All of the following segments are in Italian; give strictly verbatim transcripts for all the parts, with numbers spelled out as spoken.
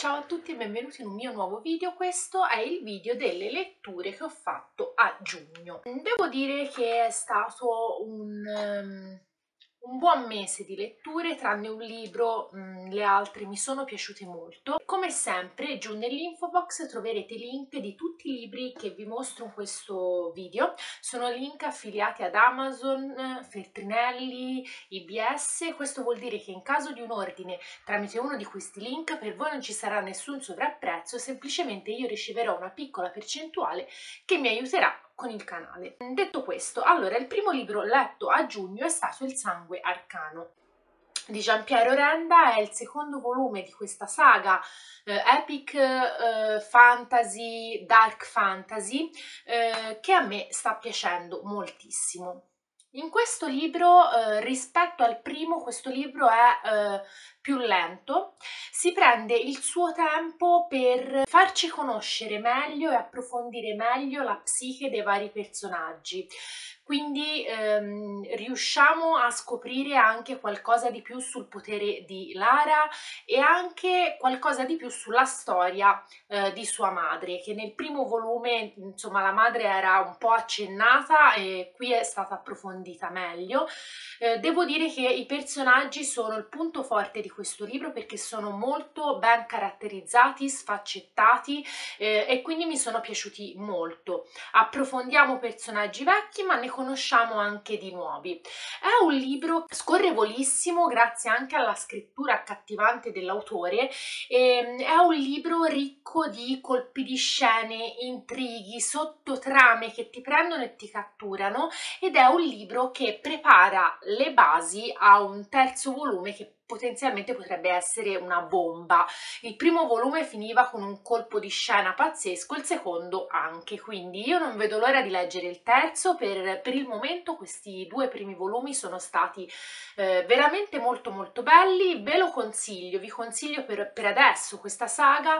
Ciao a tutti e benvenuti in un mio nuovo video. Questo è il video delle letture che ho fatto a giugno. Devo dire che è stato un, um, un buon mese di letture, tranne un libro, um, le altre mi sono piaciute molto. Come sempre giù nell'info box troverete link di tutti i libri che vi mostro in questo video. Sono link affiliati ad Amazon, Feltrinelli, I B S. Questo vuol dire che in caso di un ordine tramite uno di questi link per voi non ci sarà nessun sovrapprezzo, semplicemente io riceverò una piccola percentuale che mi aiuterà con il canale. Detto questo, allora il primo libro letto a giugno è stato Il sangue arcano di Giampiero Renda. È il secondo volume di questa saga eh, epic eh, fantasy, dark fantasy, eh, che a me sta piacendo moltissimo. In questo libro, eh, rispetto al primo, questo libro è eh, più lento, si prende il suo tempo per farci conoscere meglio e approfondire meglio la psiche dei vari personaggi. Quindi ehm, riusciamo a scoprire anche qualcosa di più sul potere di Lara e anche qualcosa di più sulla storia eh, di sua madre, che nel primo volume, insomma, la madre era un po' accennata e qui è stata approfondita meglio. Eh, devo dire che i personaggi sono il punto forte di questo libro perché sono molto ben caratterizzati, sfaccettati eh, e quindi mi sono piaciuti molto. Approfondiamo personaggi vecchi ma ne conosciamo anche di nuovi. È un libro scorrevolissimo grazie anche alla scrittura accattivante dell'autore. E, è un libro ricco di colpi di scene, intrighi, sottotrame che ti prendono e ti catturano, ed è un libro che prepara le basi a un terzo volume che potenzialmente potrebbe essere una bomba. Il primo volume finiva con un colpo di scena pazzesco, il secondo anche, quindi io non vedo l'ora di leggere il terzo. Per, per il momento questi due primi volumi sono stati eh, veramente molto molto belli, ve lo consiglio, vi consiglio per, per adesso questa saga.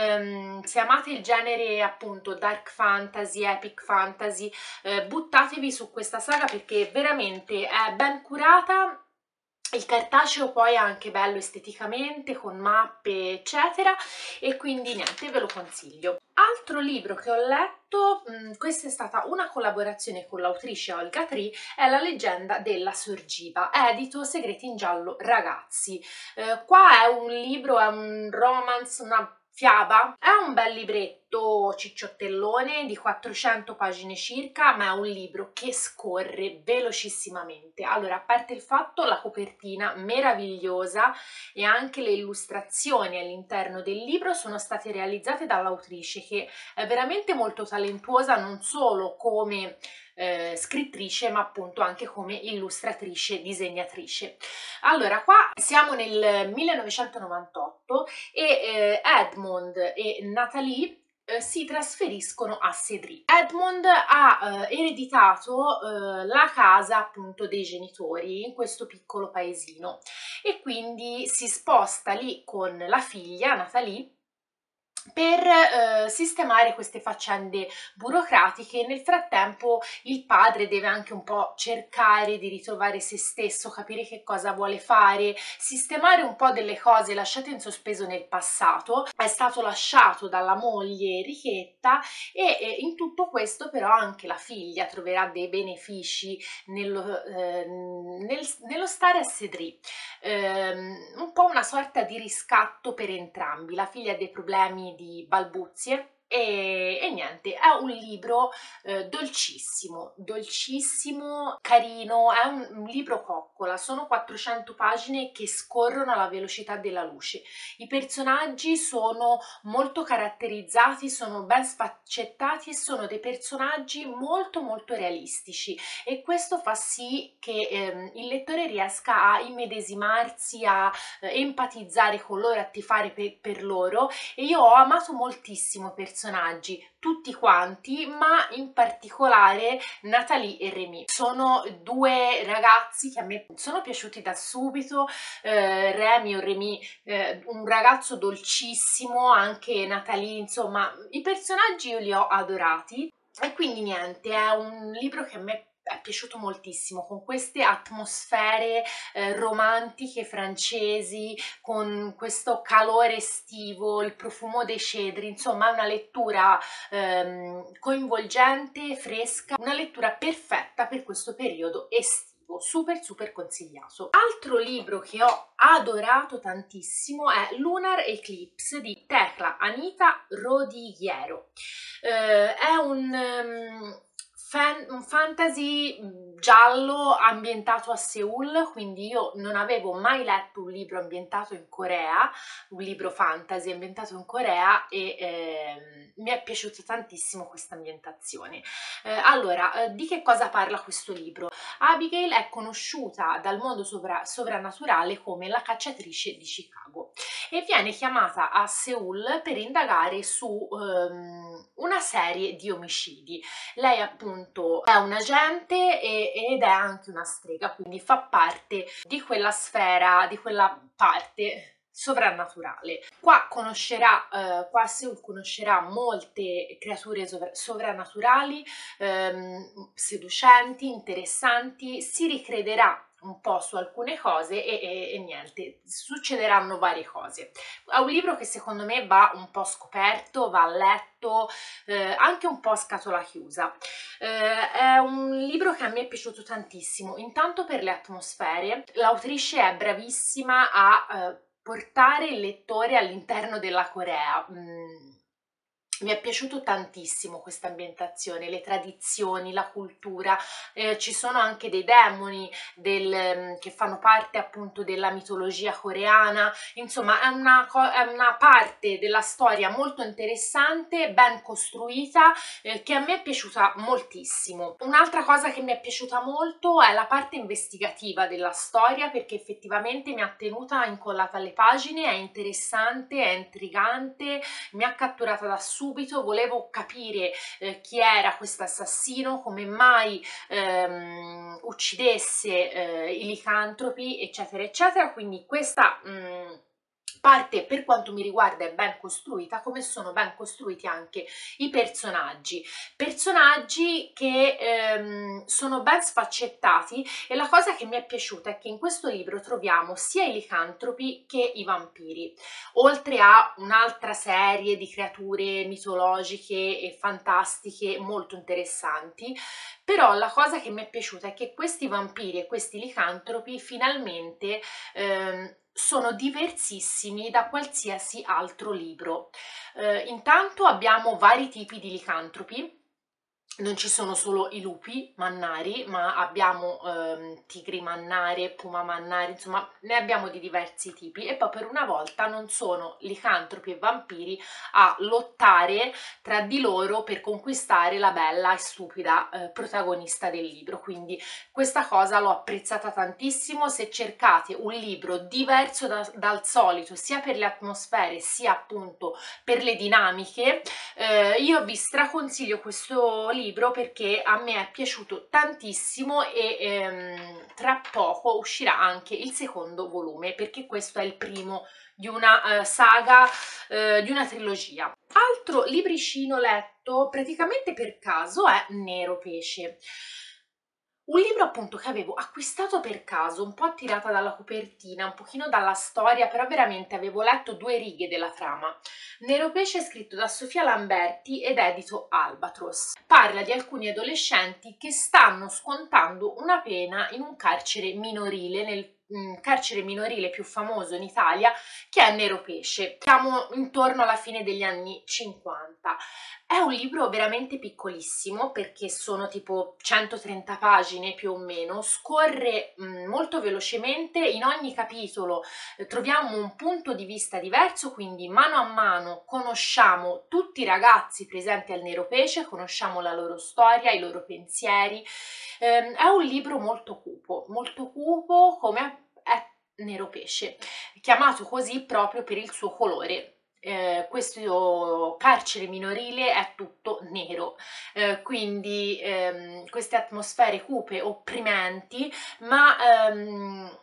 Um, se amate il genere appunto dark fantasy, epic fantasy, eh, buttatevi su questa saga perché veramente è ben curata. Il cartaceo poi è anche bello esteticamente, con mappe eccetera, e quindi niente, ve lo consiglio. Altro libro che ho letto, mh, questa è stata una collaborazione con l'autrice Olga Tree, è La leggenda della sorgiva, edito Segreti in giallo ragazzi. Eh, qua è un libro, è un romance, una fiaba, è un bel libretto cicciottellone di quattrocento pagine circa, ma è un libro che scorre velocissimamente. Allora, a parte il fatto, la copertina meravigliosa e anche le illustrazioni all'interno del libro sono state realizzate dall'autrice, che è veramente molto talentuosa non solo come eh, scrittrice ma appunto anche come illustratrice, disegnatrice. Allora, qua siamo nel millenovecentonovantotto e eh, Edmond e Nathalie eh, si trasferiscono a Cédry. Edmond ha eh, ereditato eh, la casa appunto dei genitori in questo piccolo paesino e quindi si sposta lì con la figlia Nathalie per eh, sistemare queste faccende burocratiche. Nel frattempo il padre deve anche un po' cercare di ritrovare se stesso, capire che cosa vuole fare, sistemare un po' delle cose lasciate in sospeso nel passato. È stato lasciato dalla moglie Enrichetta e eh, in tutto questo però anche la figlia troverà dei benefici nello, eh, nel, nello stare a Cédry. Eh, un po' una sorta di riscatto per entrambi. La figlia ha dei problemi di balbuzie e, e niente, è un libro eh, dolcissimo, dolcissimo, carino, è un, un libro coccola, sono quattrocento pagine che scorrono alla velocità della luce. I personaggi sono molto caratterizzati, sono ben sfaccettati e sono dei personaggi molto molto realistici, e questo fa sì che ehm, il lettore riesca a immedesimarsi, a eh, empatizzare con loro, a tifare per, per loro. E io ho amato moltissimo i personaggi, tutti quanti, ma in particolare Nathalie e Rémi. Sono due ragazzi che a me sono piaciuti da subito. eh, Rémi o Rémi, eh, un ragazzo dolcissimo, anche Nathalie, insomma i personaggi io li ho adorati. E quindi niente, è un libro che a me è piaciuto moltissimo, con queste atmosfere eh, romantiche francesi, con questo calore estivo, il profumo dei cedri, insomma è una lettura ehm, coinvolgente, fresca, una lettura perfetta per questo periodo estivo, super super consigliato. Altro libro che ho adorato tantissimo è Lunar Eclipse di Tecla Anita Rodriguero. Eh, è un... Um, Fan, un fantasy giallo ambientato a Seoul, quindi io non avevo mai letto un libro ambientato in Corea, un libro fantasy ambientato in Corea e eh, mi è piaciuta tantissimo questa ambientazione. Eh, allora, eh, di che cosa parla questo libro? Abigail è conosciuta dal mondo sovra sovrannaturale come la cacciatrice di Chicago e viene chiamata a Seoul per indagare su um, una serie di omicidi. Lei appunto è un agente e, ed è anche una strega, quindi fa parte di quella sfera, di quella parte sovrannaturale. Qua conoscerà, eh, qua a Seoul conoscerà molte creature sovra sovrannaturali, ehm, seducenti, interessanti, si ricrederà un po' su alcune cose e, e, e niente, succederanno varie cose. È un libro che secondo me va un po' scoperto, va letto, eh, anche un po' a scatola chiusa. Eh, è un libro che a me è piaciuto tantissimo, intanto per le atmosfere, l'autrice è bravissima a eh, portare il lettore all'interno della Corea. Mm. Mi è piaciuto tantissimo questa ambientazione, le tradizioni, la cultura, eh, ci sono anche dei demoni del, che fanno parte appunto della mitologia coreana, insomma è una, è una parte della storia molto interessante, ben costruita, eh, che a me è piaciuta moltissimo. Un'altra cosa che mi è piaciuta molto è la parte investigativa della storia, perché effettivamente mi ha tenuta incollata alle pagine, è interessante, è intrigante, mi ha catturata da subito. Subito volevo capire eh, chi era questo assassino, come mai ehm, uccidesse eh, i licantropi, eccetera eccetera, quindi questa mh, parte per quanto mi riguarda è ben costruita, come sono ben costruiti anche i personaggi, personaggi che ehm, sono ben sfaccettati, e la cosa che mi è piaciuta è che in questo libro troviamo sia i licantropi che i vampiri, oltre a un'altra serie di creature mitologiche e fantastiche molto interessanti. Però la cosa che mi è piaciuta è che questi vampiri e questi licantropi finalmente ehm, sono diversissimi da qualsiasi altro libro. Eh, intanto abbiamo vari tipi di licantropi. Non ci sono solo i lupi mannari, ma abbiamo ehm, tigri mannare, puma mannare, insomma ne abbiamo di diversi tipi, e poi per una volta non sono licantropi e vampiri a lottare tra di loro per conquistare la bella e stupida eh, protagonista del libro, quindi questa cosa l'ho apprezzata tantissimo. Se cercate un libro diverso da, dal solito, sia per le atmosfere sia appunto per le dinamiche, eh, io vi straconsiglio questo libro perché a me è piaciuto tantissimo e ehm, tra poco uscirà anche il secondo volume, perché questo è il primo di una eh, saga, eh, di una trilogia. Altro libricino letto praticamente per caso è Nero Pesce. Un libro appunto che avevo acquistato per caso, un po' attirata dalla copertina, un pochino dalla storia, però veramente avevo letto due righe della trama. Nero Pesce è scritto da Sofia Lamberti ed edito Albatros. Parla di alcuni adolescenti che stanno scontando una pena in un carcere minorile, nel mh, carcere minorile più famoso in Italia, che è Nero Pesce. Siamo intorno alla fine degli anni cinquanta. È un libro veramente piccolissimo perché sono tipo centotrenta pagine più o meno, scorre mh, molto velocemente, in ogni capitolo eh, troviamo un punto di vista diverso, quindi mano a mano conosciamo tutti i ragazzi presenti al Nero Pesce, conosciamo la loro storia, i loro pensieri. Eh, è un libro molto cupo, molto cupo come è Nero Pesce, chiamato così proprio per il suo colore. Eh, questo carcere minorile è tutto nero, eh, quindi ehm, queste atmosfere cupe, opprimenti, ma ehm,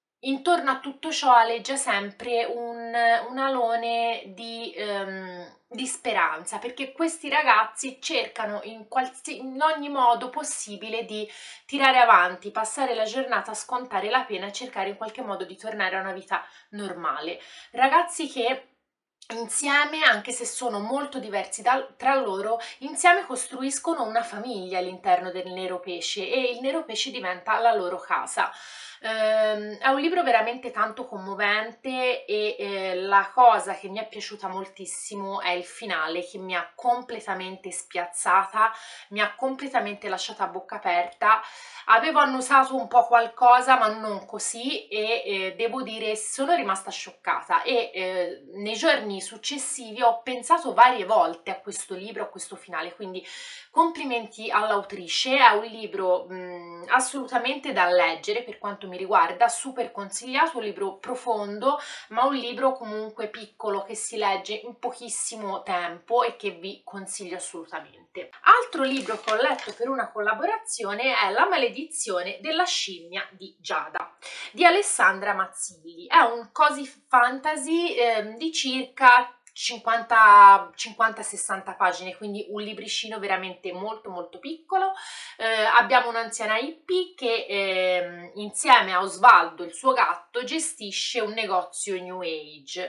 intorno a tutto ciò aleggia sempre un, un alone di, ehm, di speranza, perché questi ragazzi cercano in, qualsi, in ogni modo possibile di tirare avanti, passare la giornata a scontare la pena e cercare in qualche modo di tornare a una vita normale. Ragazzi che insieme, anche se sono molto diversi da, tra loro, insieme costruiscono una famiglia all'interno del Nero Pesce e il Nero Pesce diventa la loro casa. Um, è un libro veramente tanto commovente e eh, la cosa che mi è piaciuta moltissimo è il finale, che mi ha completamente spiazzata, mi ha completamente lasciata a bocca aperta. Avevo annusato un po' qualcosa, ma non così, e eh, devo dire sono rimasta scioccata e eh, nei giorni successivi ho pensato varie volte a questo libro, a questo finale, quindi complimenti all'autrice. È un libro mh, assolutamente da leggere per quanto mi riguarda, super consigliato, un libro profondo, ma un libro comunque piccolo che si legge in pochissimo tempo e che vi consiglio assolutamente. Altro libro che ho letto per una collaborazione è La maledizione della scimmia di Giada di Alessandra Mazzilli. È un cozy fantasy eh, di circa cinquanta sessanta pagine, quindi un libricino veramente molto molto piccolo. Eh, abbiamo un'anziana hippie che eh, insieme a Osvaldo, il suo gatto, gestisce un negozio New Age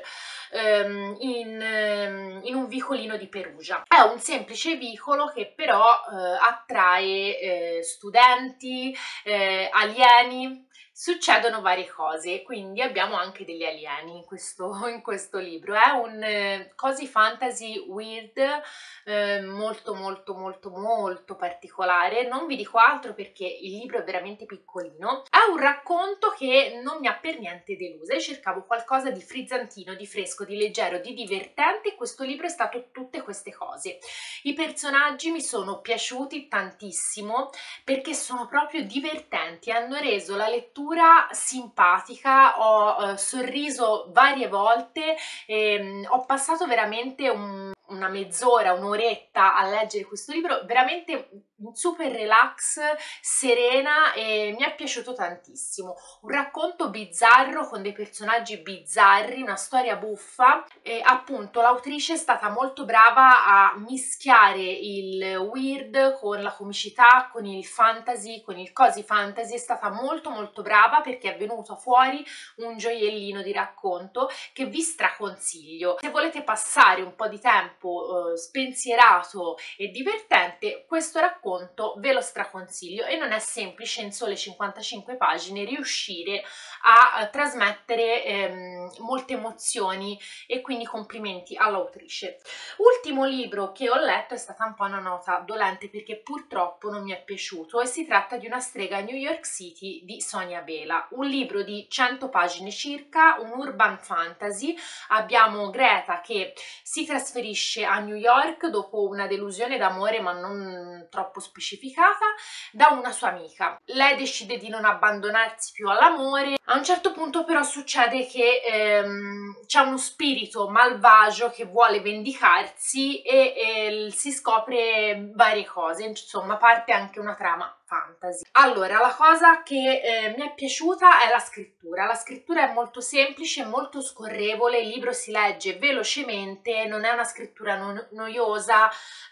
ehm, in, ehm, in un vicolino di Perugia. È un semplice vicolo che però eh, attrae eh, studenti, eh, alieni. Succedono varie cose, quindi abbiamo anche degli alieni in questo, in questo libro. È un eh, cozy fantasy weird, eh, molto molto molto molto particolare. Non vi dico altro perché il libro è veramente piccolino. È un racconto che non mi ha per niente delusa. Io cercavo qualcosa di frizzantino, di fresco, di leggero, di divertente e questo libro è stato tutte queste cose. I personaggi mi sono piaciuti tantissimo perché sono proprio divertenti, hanno reso la lettura simpatica, ho eh, sorriso varie volte, ehm, ho passato veramente un, una mezz'ora, un'oretta a leggere questo libro, veramente super relax, serena, e mi è piaciuto tantissimo. Un racconto bizzarro con dei personaggi bizzarri, una storia buffa e appunto l'autrice è stata molto brava a mischiare il weird con la comicità, con il fantasy, con il cozy fantasy. È stata molto molto brava perché è venuto fuori un gioiellino di racconto che vi straconsiglio. Se volete passare un po' di tempo eh, spensierato e divertente, questo racconto ve lo straconsiglio e non è semplice in sole cinquantacinque pagine riuscire a, a trasmettere ehm, molte emozioni e quindi complimenti all'autrice. Ultimo libro che ho letto è stata un po' una nota dolente perché purtroppo non mi è piaciuto e si tratta di Una strega a New York City di Sonia Vela, un libro di cento pagine circa, un urban fantasy. Abbiamo Greta che si trasferisce a New York dopo una delusione d'amore ma non troppo specificata da una sua amica. Lei decide di non abbandonarsi più all'amore. A un certo punto però succede che ehm, c'è uno spirito malvagio che vuole vendicarsi e, e si scopre varie cose, insomma parte anche una trama fantasy. Allora, la cosa che eh, mi è piaciuta è la scrittura. La scrittura è molto semplice, molto scorrevole, il libro si legge velocemente, non è una scrittura no- noiosa,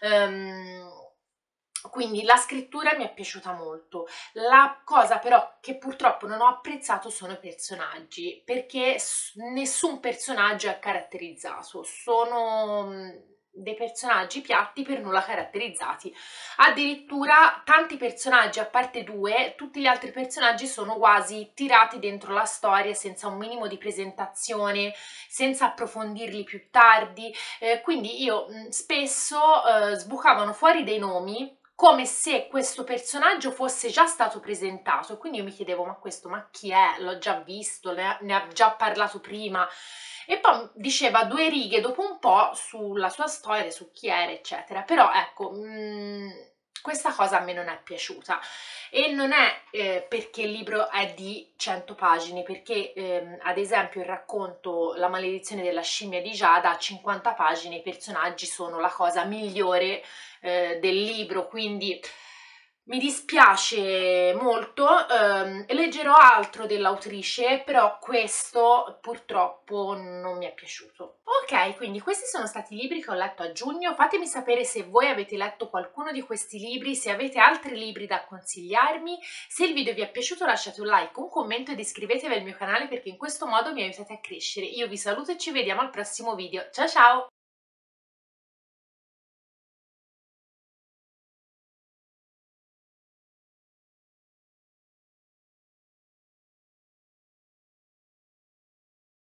ehm, quindi la scrittura mi è piaciuta molto. La cosa però che purtroppo non ho apprezzato sono i personaggi, perché nessun personaggio è caratterizzato, sono dei personaggi piatti per nulla caratterizzati. Addirittura tanti personaggi, a parte due, tutti gli altri personaggi sono quasi tirati dentro la storia senza un minimo di presentazione, senza approfondirli più tardi, eh, quindi io mh, spesso eh, sbucavano fuori dei nomi come se questo personaggio fosse già stato presentato, quindi io mi chiedevo ma questo ma chi è? L'ho già visto, ne ha, ne ha già parlato prima, e poi diceva due righe dopo un po' sulla sua storia, su chi era eccetera, però ecco mh, questa cosa a me non è piaciuta e non è eh, perché il libro è di cento pagine, perché ehm, ad esempio il racconto La maledizione della scimmia di Giada ha cinquanta pagine, i personaggi sono la cosa migliore eh, del libro, quindi Mi dispiace molto, ehm, leggerò altro dell'autrice, però questo purtroppo non mi è piaciuto. Ok, quindi questi sono stati i libri che ho letto a giugno. Fatemi sapere se voi avete letto qualcuno di questi libri, se avete altri libri da consigliarmi. Se il video vi è piaciuto lasciate un like, un commento ed iscrivetevi al mio canale perché in questo modo mi aiutate a crescere. Io vi saluto e ci vediamo al prossimo video. Ciao ciao!